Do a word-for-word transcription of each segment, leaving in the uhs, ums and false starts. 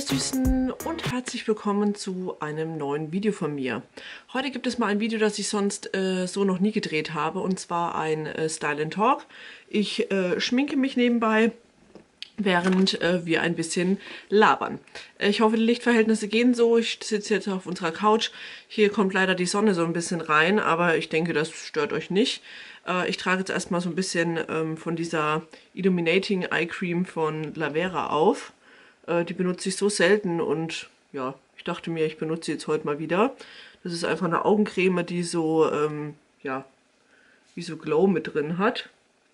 Süßen und herzlich willkommen zu einem neuen Video von mir. Heute gibt es mal ein Video, das ich sonst äh, so noch nie gedreht habe, und zwar ein äh, Style and Talk. Ich äh, schminke mich nebenbei, während äh, wir ein bisschen labern. Äh, ich hoffe, die Lichtverhältnisse gehen so. Ich sitze jetzt auf unserer Couch. Hier kommt leider die Sonne so ein bisschen rein, aber ich denke, das stört euch nicht. Äh, ich trage jetzt erstmal so ein bisschen ähm, von dieser Illuminating Eye Cream von Lavera auf. Die benutze ich so selten und ja, ich dachte mir, ich benutze sie jetzt heute mal wieder. Das ist einfach eine Augencreme, die so, ähm, ja, wie so Glow mit drin hat.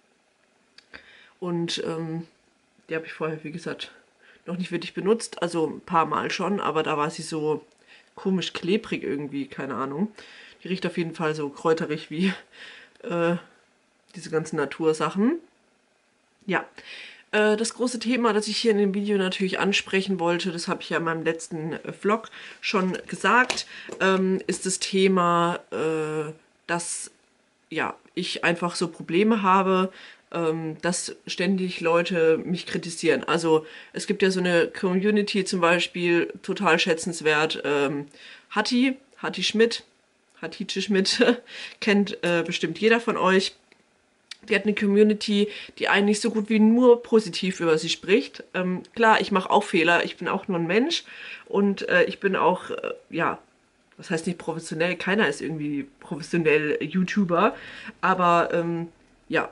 Und ähm, die habe ich vorher, wie gesagt, noch nicht wirklich benutzt. Also ein paar Mal schon, aber da war sie so komisch klebrig irgendwie, keine Ahnung. Die riecht auf jeden Fall so kräuterig wie äh, diese ganzen Natursachen. Ja. Das große Thema, das ich hier in dem Video natürlich ansprechen wollte, das habe ich ja in meinem letzten Vlog schon gesagt, ist das Thema, dass ja, ich einfach so Probleme habe, dass ständig Leute mich kritisieren. Also es gibt ja so eine Community zum Beispiel, total schätzenswert, Hatti, Hatti Schmidt, Hatice Schmidt, kennt bestimmt jeder von euch. Die hat eine Community, die eigentlich so gut wie nur positiv über sie spricht. Ähm, klar, ich mache auch Fehler, ich bin auch nur ein Mensch und äh, ich bin auch, äh, ja, das heißt nicht professionell, keiner ist irgendwie professionell YouTuber, aber ähm, ja,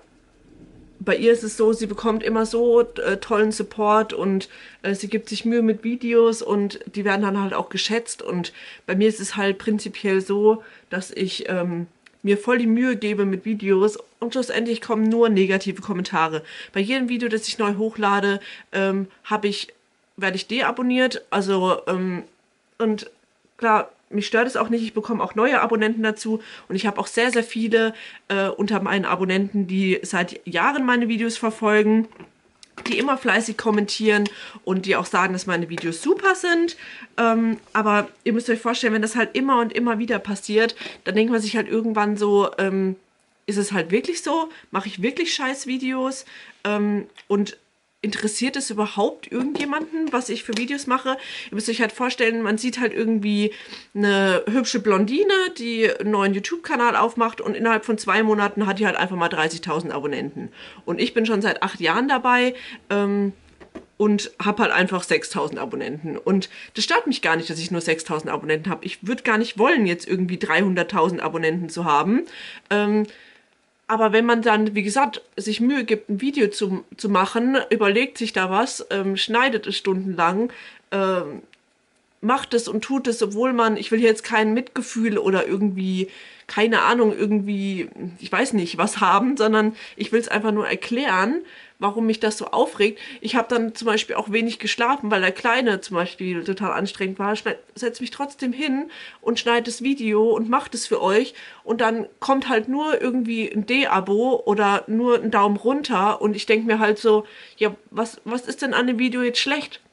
bei ihr ist es so, sie bekommt immer so äh, tollen Support und äh, sie gibt sich Mühe mit Videos und die werden dann halt auch geschätzt, und bei mir ist es halt prinzipiell so, dass ich ähm, mir voll die Mühe gebe mit Videos und schlussendlich kommen nur negative Kommentare. Bei jedem Video, das ich neu hochlade, ähm, habe ich, werde ich deabonniert. Also, ähm, und klar, mich stört es auch nicht, ich bekomme auch neue Abonnenten dazu und ich habe auch sehr, sehr viele äh, unter meinen Abonnenten, die seit Jahren meine Videos verfolgen, die immer fleißig kommentieren und die auch sagen, dass meine Videos super sind. Ähm, aber ihr müsst euch vorstellen, wenn das halt immer und immer wieder passiert, dann denkt man sich halt irgendwann so, ähm, ist es halt wirklich so? Mache ich wirklich scheiß Videos? Ähm, und interessiert es überhaupt irgendjemanden, was ich für Videos mache? Ihr müsst euch halt vorstellen, man sieht halt irgendwie eine hübsche Blondine, die einen neuen YouTube-Kanal aufmacht, und innerhalb von zwei Monaten hat die halt einfach mal dreißigtausend Abonnenten. Und ich bin schon seit acht Jahren dabei ähm, und habe halt einfach sechstausend Abonnenten. Und das stört mich gar nicht, dass ich nur sechstausend Abonnenten habe. Ich würde gar nicht wollen, jetzt irgendwie dreihunderttausend Abonnenten zu haben. Ähm, Aber wenn man dann, wie gesagt, sich Mühe gibt, ein Video zu, zu machen, überlegt sich da was, ähm, schneidet es stundenlang, ähm, macht es und tut es, obwohl man, ich will hier jetzt kein Mitgefühl oder irgendwie, keine Ahnung, irgendwie, ich weiß nicht, was haben, sondern ich will es einfach nur erklären, warum mich das so aufregt. Ich habe dann zum Beispiel auch wenig geschlafen, weil der Kleine zum Beispiel total anstrengend war. Setze mich trotzdem hin und schneide das Video und mache das für euch. Und dann kommt halt nur irgendwie ein D-Abo oder nur ein Daumen runter. Und ich denke mir halt so, ja, was, was ist denn an dem Video jetzt schlecht?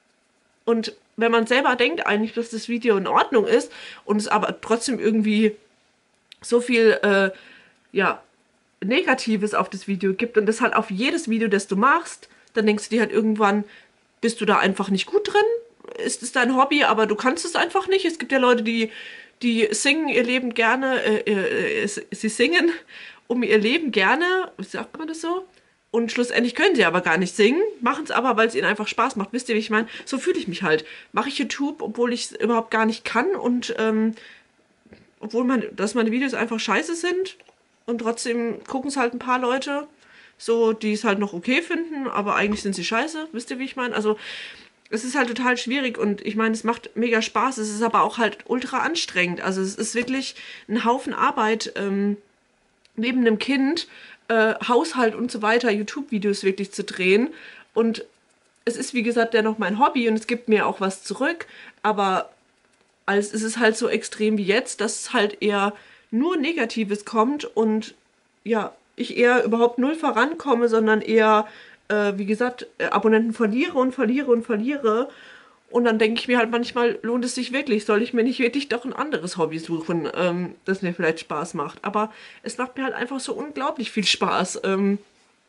Und wenn man selber denkt eigentlich, dass das Video in Ordnung ist und es aber trotzdem irgendwie so viel, äh, ja, Negatives auf das Video gibt und das halt auf jedes Video, das du machst, dann denkst du dir halt irgendwann, bist du da einfach nicht gut drin? Ist es dein Hobby, aber du kannst es einfach nicht? Es gibt ja Leute, die, die singen ihr Leben gerne, äh, äh, sie singen um ihr Leben gerne, sagt man das so? Und schlussendlich können sie aber gar nicht singen, machen es aber, weil es ihnen einfach Spaß macht. Wisst ihr, wie ich meine? So fühle ich mich halt. Mache ich YouTube, obwohl ich es überhaupt gar nicht kann und ähm, obwohl man, dass meine Videos einfach scheiße sind. Und trotzdem gucken es halt ein paar Leute, so, die es halt noch okay finden, aber eigentlich sind sie scheiße. Wisst ihr, wie ich meine? Also, es ist halt total schwierig und ich meine, es macht mega Spaß. Es ist aber auch halt ultra anstrengend. Also, es ist wirklich ein Haufen Arbeit, ähm, neben einem Kind, äh, Haushalt und so weiter, YouTube-Videos wirklich zu drehen. Und es ist, wie gesagt, dennoch mein Hobby und es gibt mir auch was zurück. Aber als ist es halt so extrem wie jetzt, dass es halt eher nur Negatives kommt und ja, ich eher überhaupt null vorankomme, sondern eher, äh, wie gesagt, Abonnenten verliere und verliere und verliere. Und dann denke ich mir halt manchmal, lohnt es sich wirklich? Soll ich mir nicht wirklich doch ein anderes Hobby suchen, ähm, das mir vielleicht Spaß macht? Aber es macht mir halt einfach so unglaublich viel Spaß. Ähm,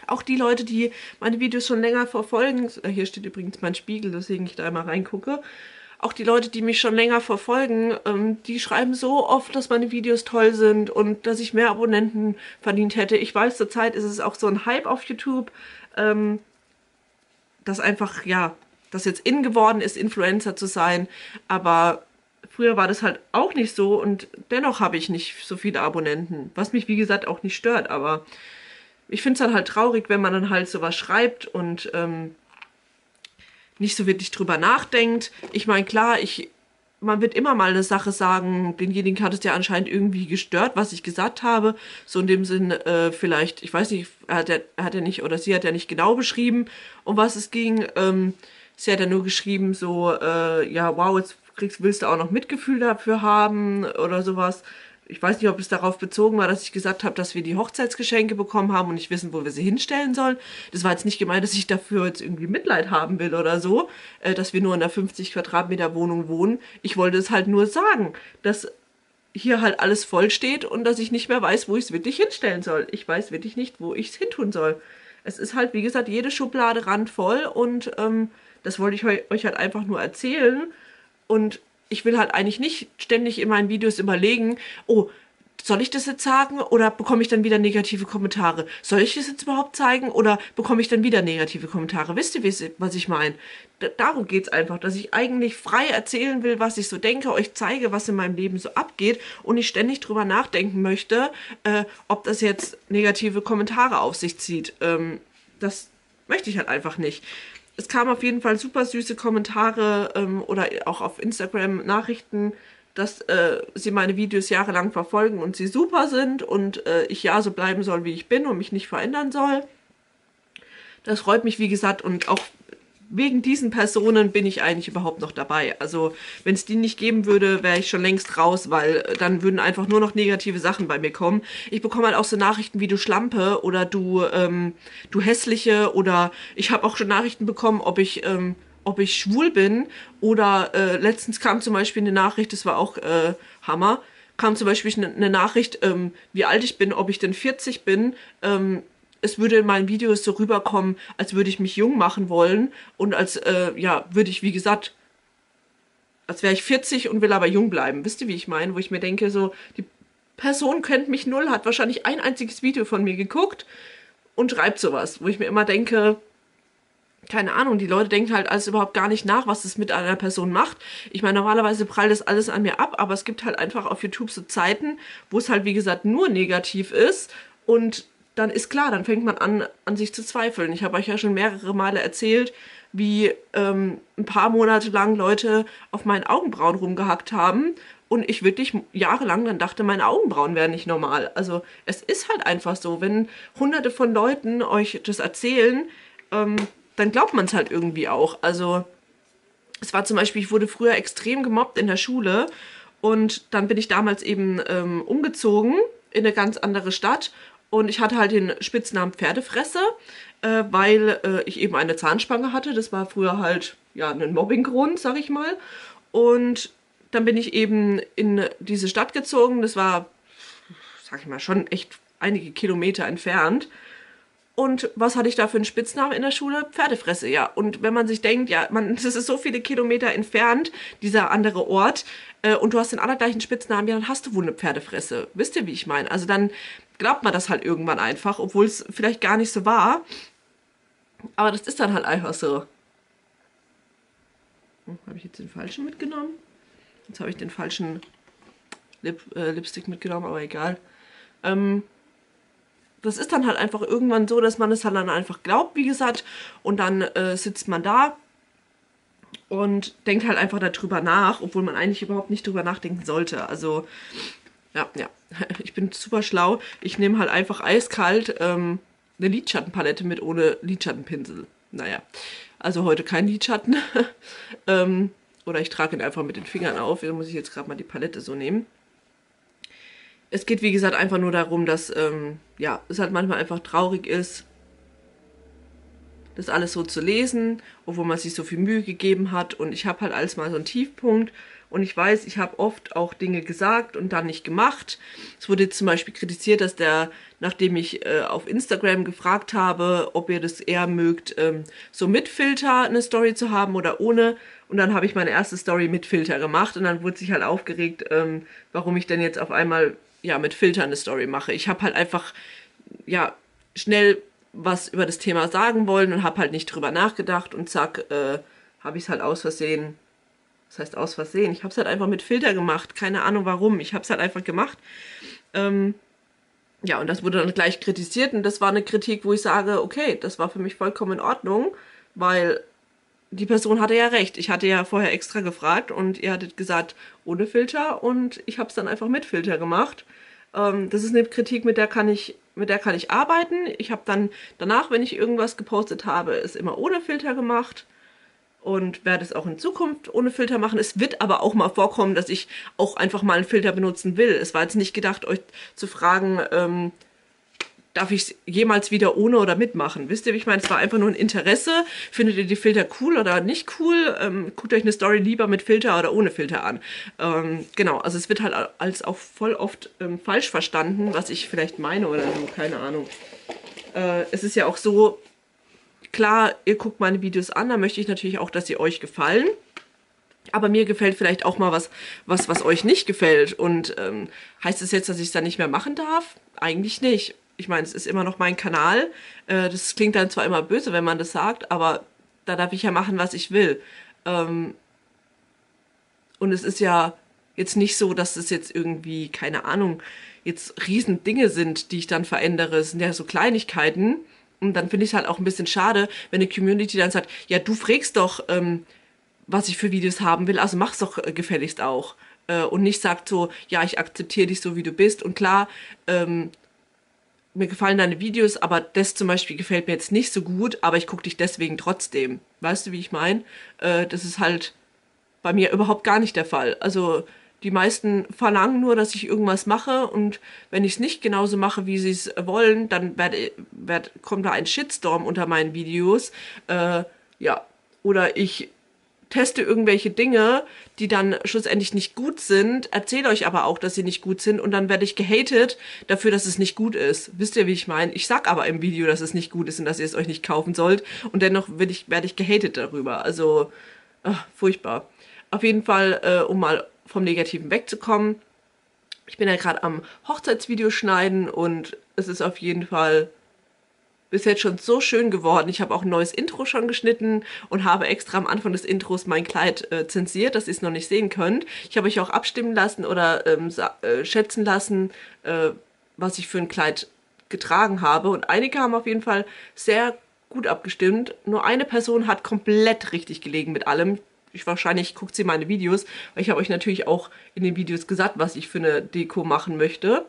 auch die Leute, die meine Videos schon länger verfolgen, hier steht übrigens mein Spiegel, deswegen ich da immer reingucke, auch die Leute, die mich schon länger verfolgen, ähm, die schreiben so oft, dass meine Videos toll sind und dass ich mehr Abonnenten verdient hätte. Ich weiß, zurzeit ist es auch so ein Hype auf YouTube, ähm, dass einfach, ja, das jetzt in geworden ist, Influencer zu sein, aber früher war das halt auch nicht so und dennoch habe ich nicht so viele Abonnenten, was mich wie gesagt auch nicht stört, aber ich finde es dann halt traurig, wenn man dann halt sowas schreibt und ähm, nicht so wirklich drüber nachdenkt. Ich meine, klar, ich, man wird immer mal eine Sache sagen, denjenigen hat es ja anscheinend irgendwie gestört, was ich gesagt habe. So in dem Sinn, äh, vielleicht, ich weiß nicht, er hat ja, er hat ja nicht, oder sie hat ja nicht genau beschrieben, um was es ging. Ähm, sie hat ja nur geschrieben, so, äh, ja, wow, jetzt kriegst, willst du auch noch Mitgefühl dafür haben oder sowas. Ich weiß nicht, ob es darauf bezogen war, dass ich gesagt habe, dass wir die Hochzeitsgeschenke bekommen haben und nicht wissen, wo wir sie hinstellen sollen. Das war jetzt nicht gemeint, dass ich dafür jetzt irgendwie Mitleid haben will oder so, äh, dass wir nur in einer fünfzig Quadratmeter Wohnung wohnen. Ich wollte es halt nur sagen, dass hier halt alles voll steht und dass ich nicht mehr weiß, wo ich es wirklich hinstellen soll. Ich weiß wirklich nicht, wo ich es hintun soll. Es ist halt, wie gesagt, jede Schublade randvoll und ähm, das wollte ich euch halt einfach nur erzählen. Und ich will halt eigentlich nicht ständig in meinen Videos überlegen, oh, soll ich das jetzt sagen oder bekomme ich dann wieder negative Kommentare? Soll ich das jetzt überhaupt zeigen oder bekomme ich dann wieder negative Kommentare? Wisst ihr, was ich meine? Darum geht es einfach, dass ich eigentlich frei erzählen will, was ich so denke, euch zeige, was in meinem Leben so abgeht und ich ständig drüber nachdenken möchte, äh, ob das jetzt negative Kommentare auf sich zieht. Ähm, das möchte ich halt einfach nicht. Es kamen auf jeden Fall super süße Kommentare ähm, oder auch auf Instagram Nachrichten, dass äh, sie meine Videos jahrelang verfolgen und sie super sind und äh, ich ja so bleiben soll, wie ich bin und mich nicht verändern soll. Das freut mich, wie gesagt, und auch wegen diesen Personen bin ich eigentlich überhaupt noch dabei. Also wenn es die nicht geben würde, wäre ich schon längst raus, weil dann würden einfach nur noch negative Sachen bei mir kommen. Ich bekomme halt auch so Nachrichten wie du Schlampe oder du, ähm, du Hässliche oder ich habe auch schon Nachrichten bekommen, ob ich, ähm, ob ich schwul bin oder äh, letztens kam zum Beispiel eine Nachricht, das war auch äh, Hammer, kam zum Beispiel eine, eine Nachricht, ähm, wie alt ich bin, ob ich denn vierzig bin, ähm, es würde in meinen Videos so rüberkommen, als würde ich mich jung machen wollen und als, äh, ja, würde ich, wie gesagt, als wäre ich vierzig und will aber jung bleiben. Wisst ihr, wie ich meine? Wo ich mir denke, so, die Person kennt mich null, hat wahrscheinlich ein einziges Video von mir geguckt und schreibt sowas. Wo ich mir immer denke, keine Ahnung, die Leute denken halt alles überhaupt gar nicht nach, was es mit einer Person macht. Ich meine, normalerweise prallt das alles an mir ab, aber es gibt halt einfach auf YouTube so Zeiten, wo es halt, wie gesagt, nur negativ ist und dann ist klar, dann fängt man an, an sich zu zweifeln. Ich habe euch ja schon mehrere Male erzählt, wie ähm, ein paar Monate lang Leute auf meinen Augenbrauen rumgehackt haben und ich wirklich jahrelang dann dachte, meine Augenbrauen wären nicht normal. Also es ist halt einfach so, wenn hunderte von Leuten euch das erzählen, ähm, dann glaubt man es halt irgendwie auch. Also es war zum Beispiel, ich wurde früher extrem gemobbt in der Schule und dann bin ich damals eben ähm, umgezogen in eine ganz andere Stadt. Und ich hatte halt den Spitznamen Pferdefresse, äh, weil äh, ich eben eine Zahnspange hatte. Das war früher halt ja ein Mobbinggrund, sag ich mal. Und dann bin ich eben in diese Stadt gezogen. Das war, sag ich mal, schon echt einige Kilometer entfernt. Und was hatte ich da für einen Spitznamen in der Schule? Pferdefresse, ja. Und wenn man sich denkt, ja, man, das ist so viele Kilometer entfernt, dieser andere Ort, äh, und du hast den allergleichen Spitznamen, ja, dann hast du wohl eine Pferdefresse. Wisst ihr, wie ich meine? Also dann glaubt man das halt irgendwann einfach, obwohl es vielleicht gar nicht so war. Aber das ist dann halt einfach so. Hm, habe ich jetzt den falschen mitgenommen? Jetzt habe ich den falschen Lip, äh, Lipstick mitgenommen, aber egal. Ähm... Das ist dann halt einfach irgendwann so, dass man es halt dann einfach glaubt, wie gesagt, und dann äh, sitzt man da und denkt halt einfach darüber nach, obwohl man eigentlich überhaupt nicht drüber nachdenken sollte. Also, ja, ja, ich bin super schlau. Ich nehme halt einfach eiskalt ähm, eine Lidschattenpalette mit ohne Lidschattenpinsel. Naja, also heute kein Lidschatten. ähm, oder ich trage ihn einfach mit den Fingern auf. Da muss ich jetzt gerade mal die Palette so nehmen. Es geht, wie gesagt, einfach nur darum, dass ähm, ja, es halt manchmal einfach traurig ist, das alles so zu lesen, obwohl man sich so viel Mühe gegeben hat. Und ich habe halt alles mal so einen Tiefpunkt, Und ich weiß, ich habe oft auch Dinge gesagt und dann nicht gemacht. Es wurde jetzt zum Beispiel kritisiert, dass der, nachdem ich äh, auf Instagram gefragt habe, ob ihr das eher mögt, ähm, so mit Filter eine Story zu haben oder ohne. Und dann habe ich meine erste Story mit Filter gemacht und dann wurde sich halt aufgeregt, ähm, warum ich denn jetzt auf einmal ja mit Filter eine Story mache. Ich habe halt einfach ja schnell was über das Thema sagen wollen und habe halt nicht drüber nachgedacht und zack, äh, habe ich es halt aus Versehen, das heißt aus Versehen, ich habe es halt einfach mit Filter gemacht, keine Ahnung warum, ich habe es halt einfach gemacht. Ähm, ja, und das wurde dann gleich kritisiert und das war eine Kritik, wo ich sage, okay, das war für mich vollkommen in Ordnung, weil die Person hatte ja recht. Ich hatte ja vorher extra gefragt und ihr hattet gesagt, ohne Filter und ich habe es dann einfach mit Filter gemacht. Ähm, das ist eine Kritik, mit der kann ich, mit der kann ich arbeiten. Ich habe dann danach, wenn ich irgendwas gepostet habe, es immer ohne Filter gemacht und werde es auch in Zukunft ohne Filter machen. Es wird aber auch mal vorkommen, dass ich auch einfach mal einen Filter benutzen will. Es war jetzt nicht gedacht, euch zu fragen, ähm, darf ich es jemals wieder ohne oder mitmachen? Wisst ihr, wie ich meine? Es war einfach nur ein Interesse. Findet ihr die Filter cool oder nicht cool? Ähm, guckt euch eine Story lieber mit Filter oder ohne Filter an. Ähm, genau, also es wird halt als auch voll oft ähm, falsch verstanden, was ich vielleicht meine oder so, keine Ahnung. Äh, es ist ja auch so, klar, ihr guckt meine Videos an, da möchte ich natürlich auch, dass sie euch gefallen. Aber mir gefällt vielleicht auch mal was, was, was euch nicht gefällt. Und ähm, heißt es das jetzt, dass ich es dann nicht mehr machen darf? Eigentlich nicht. Ich meine, es ist immer noch mein Kanal. Äh, das klingt dann zwar immer böse, wenn man das sagt, aber da darf ich ja machen, was ich will. Ähm, und es ist ja jetzt nicht so, dass es jetzt irgendwie, keine Ahnung, jetzt riesen Dinge sind, die ich dann verändere. Es sind ja so Kleinigkeiten. Und dann finde ich es halt auch ein bisschen schade, wenn die Community dann sagt, ja, du fragst doch, ähm, was ich für Videos haben will, also mach's doch äh, gefälligst auch. Äh, und nicht sagt so, ja, ich akzeptiere dich so, wie du bist. Und klar, ähm, mir gefallen deine Videos, aber das zum Beispiel gefällt mir jetzt nicht so gut, aber ich gucke dich deswegen trotzdem. Weißt du, wie ich meine? Äh, das ist halt bei mir überhaupt gar nicht der Fall. Also die meisten verlangen nur, dass ich irgendwas mache und wenn ich es nicht genauso mache, wie sie es wollen, dann werd, werd, kommt da ein Shitstorm unter meinen Videos. Äh, ja, oder ich teste irgendwelche Dinge, die dann schlussendlich nicht gut sind, erzähle euch aber auch, dass sie nicht gut sind und dann werde ich gehatet dafür, dass es nicht gut ist. Wisst ihr, wie ich meine? Ich sag aber im Video, dass es nicht gut ist und dass ihr es euch nicht kaufen sollt und dennoch werde ich, werde ich gehatet darüber. Also, ach, furchtbar. Auf jeden Fall, äh, um mal vom Negativen wegzukommen. Ich bin ja gerade am Hochzeitsvideo schneiden und es ist auf jeden Fall bis jetzt schon so schön geworden. Ich habe auch ein neues Intro schon geschnitten und habe extra am Anfang des Intros mein Kleid äh, zensiert, dass ihr es noch nicht sehen könnt. Ich habe euch auch abstimmen lassen oder ähm, äh, schätzen lassen, äh, was ich für ein Kleid getragen habe. Und einige haben auf jeden Fall sehr gut abgestimmt. Nur eine Person hat komplett richtig gelegen mit allem. Ich, wahrscheinlich guckt sie meine Videos, weil ich habe euch natürlich auch in den Videos gesagt, was ich für eine Deko machen möchte.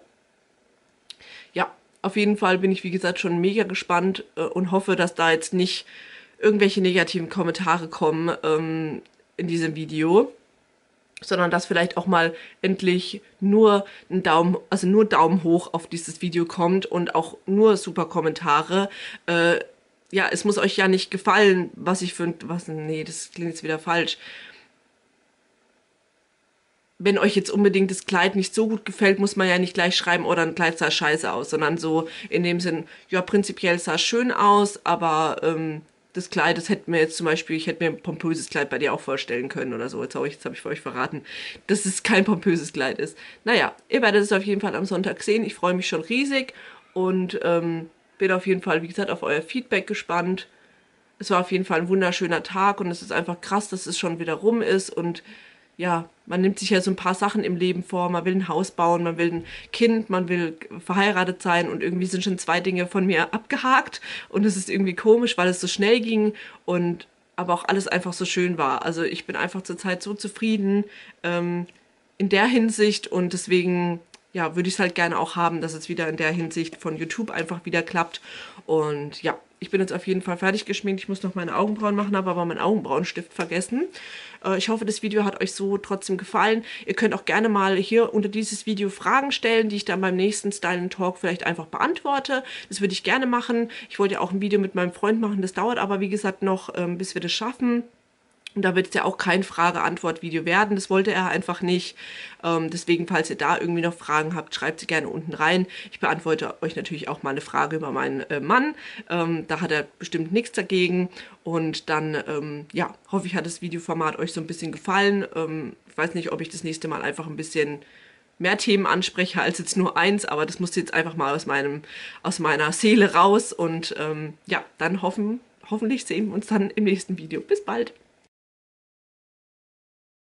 Ja, auf jeden Fall bin ich, wie gesagt, schon mega gespannt äh, und hoffe, dass da jetzt nicht irgendwelche negativen Kommentare kommen ähm, in diesem Video, sondern dass vielleicht auch mal endlich nur ein Daumen, also nur Daumen hoch auf dieses Video kommt und auch nur super Kommentare. Äh, ja, es muss euch ja nicht gefallen, was ich für, was, nee, das klingt jetzt wieder falsch. Wenn euch jetzt unbedingt das Kleid nicht so gut gefällt, muss man ja nicht gleich schreiben, oder ein Kleid sah scheiße aus, sondern so in dem Sinn, ja, prinzipiell sah es schön aus, aber ähm, das Kleid, das hätte mir jetzt zum Beispiel, ich hätte mir ein pompöses Kleid bei dir auch vorstellen können oder so. Jetzt habe ich, jetzt hab ich für euch verraten, dass es kein pompöses Kleid ist. Naja, ihr werdet es auf jeden Fall am Sonntag sehen. Ich freue mich schon riesig und ähm, bin auf jeden Fall, wie gesagt, auf euer Feedback gespannt. Es war auf jeden Fall ein wunderschöner Tag und es ist einfach krass, dass es schon wieder rum ist und ja, man nimmt sich ja so ein paar Sachen im Leben vor, man will ein Haus bauen, man will ein Kind, man will verheiratet sein und irgendwie sind schon zwei Dinge von mir abgehakt und es ist irgendwie komisch, weil es so schnell ging und aber auch alles einfach so schön war. Also ich bin einfach zurzeit so zufrieden ähm, in der Hinsicht und deswegen ja, würde ich es halt gerne auch haben, dass es wieder in der Hinsicht von YouTube einfach wieder klappt und ja, ich bin jetzt auf jeden Fall fertig geschminkt. Ich muss noch meine Augenbrauen machen, habe aber meinen Augenbrauenstift vergessen. Äh, ich hoffe, das Video hat euch so trotzdem gefallen. Ihr könnt auch gerne mal hier unter dieses Video Fragen stellen, die ich dann beim nächsten Style and Talk vielleicht einfach beantworte. Das würde ich gerne machen. Ich wollte ja auch ein Video mit meinem Freund machen, das dauert aber wie gesagt noch, ähm, bis wir das schaffen. Und da wird es ja auch kein Frage-Antwort-Video werden. Das wollte er einfach nicht. Ähm, deswegen, falls ihr da irgendwie noch Fragen habt, schreibt sie gerne unten rein. Ich beantworte euch natürlich auch mal eine Frage über meinen äh, Mann. Ähm, da hat er bestimmt nichts dagegen. Und dann, ähm, ja, hoffe ich, hat das Videoformat euch so ein bisschen gefallen. Ähm, ich weiß nicht, ob ich das nächste Mal einfach ein bisschen mehr Themen anspreche als jetzt nur eins, aber das musste jetzt einfach mal aus meinem, aus meiner Seele raus. Und ähm, ja, dann hoffen, hoffentlich sehen wir uns dann im nächsten Video. Bis bald!